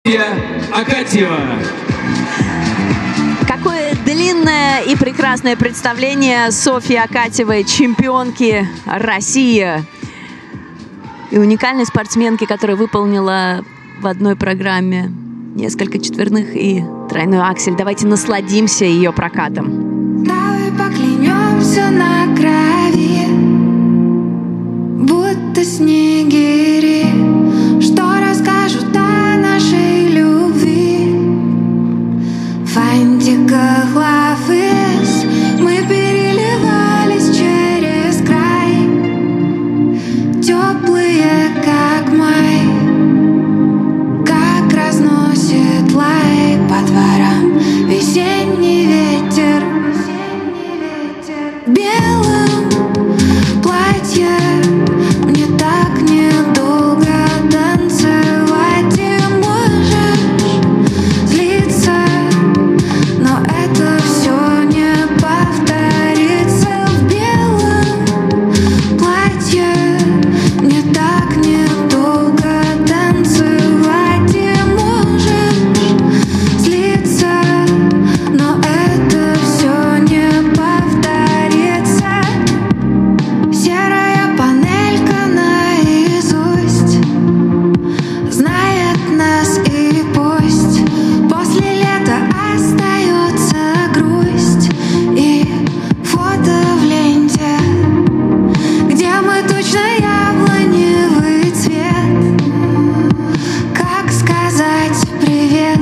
Акатьева. Какое длинное и прекрасное представление Софьи Акатьевой, чемпионки России и уникальной спортсменки, которая выполнила в одной программе несколько четверных и тройной аксель. Давайте насладимся ее прокатом. Давай поклянемся на крови, будто снегири, что расскажут о нашей любви. Фантиках love is, мы переливались через край, теплые как май, как разносит лай по дворам весенний ветер. В белом платье мне так недолго танцевать, и можешь злиться, но это все не повторится. В белом платье мне так недолго танцевать, и можешь злиться, но это все не повторится. Серая панелька наизусть знает нас, и пусть после лета остается грусть и фото в ленте, где мы точно яблоневый цвет. Как сказать привет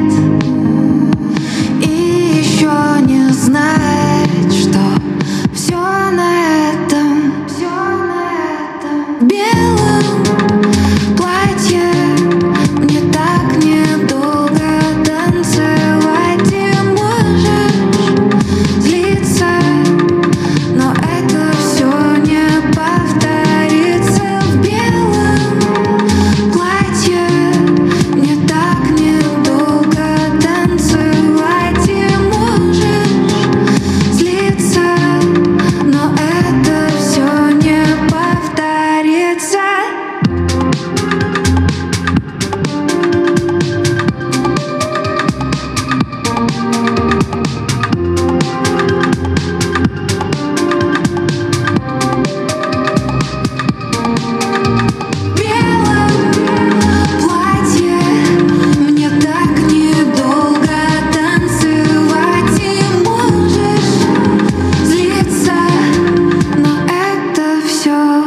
и еще не знать, что все на этом, в белом платье мне так недолго танцевать, и можешь злиться, но это все не повторится. В белом платье мне так недолго танцевать, и можешь злиться, но это все не повторится. В белом платье мне так недолго танцевать, и можешь злиться, но это все.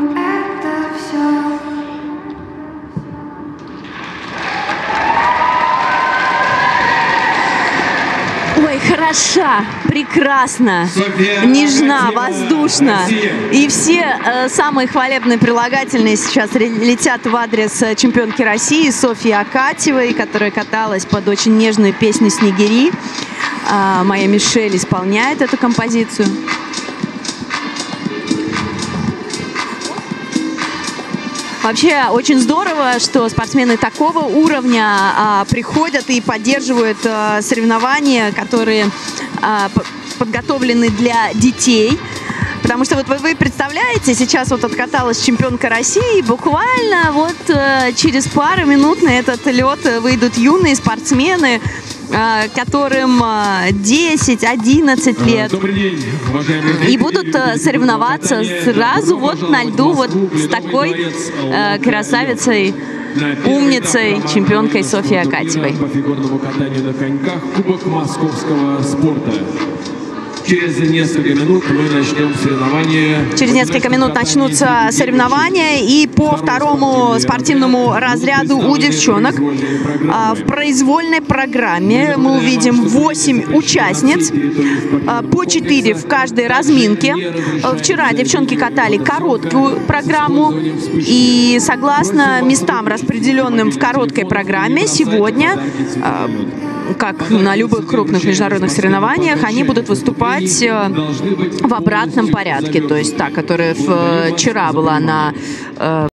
Ой, хороша, прекрасна, Софья нежна, Акатьева, воздушна. Россия. И все самые хвалебные прилагательные сейчас летят в адрес чемпионки России Софьи Акатьевой, которая каталась под очень нежную песню «Снегири». Моя Мишель исполняет эту композицию. Вообще очень здорово, что спортсмены такого уровня приходят и поддерживают соревнования, которые подготовлены для детей. Потому что вот вы представляете, сейчас вот откаталась чемпионка России, буквально вот через пару минут на этот лед выйдут юные спортсмены, которым 10-11 лет. Добрый день, уважаемые зрители. И будут соревноваться сразу вот на льду вот с такой красавицей, умницей, чемпионкой Софьей Акатьевой. По фигурному катанию на коньках Кубок московского спорта. Через несколько минут мы начнем соревнования. Через несколько минут начнутся соревнования, и по второму спортивному разряду у девчонок в произвольной программе мы увидим 8 участниц, по 4 в каждой разминке. Вчера девчонки катали короткую программу, и согласно местам, распределенным в короткой программе, сегодня, как на любых крупных международных соревнованиях, они будут выступать в обратном порядке. То есть та, которая вчера была на